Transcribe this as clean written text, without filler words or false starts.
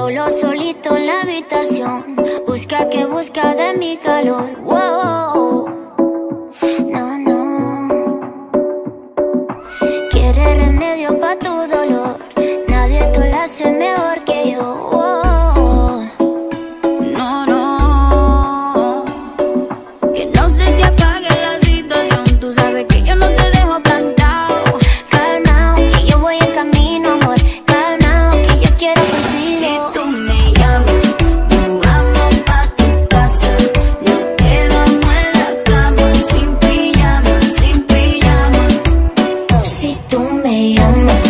Solo, solito en la habitación. Busca que busca de mi calor. Wow. No, no. Quiere remedio pa' tu dolor. Nadie te lo hace mejor que yo. Wow. No, no. Que no se te apague la situación. Tú sabes que yo no te dejo plantado. Calmao, que yo voy en camino, amor. Calmao, que yo quiero contigo. Si tú me llamas, nos vamos pa' tu casa. Nos quedamos en la cama, sin pijama, sin pijama. Si tú me llamas.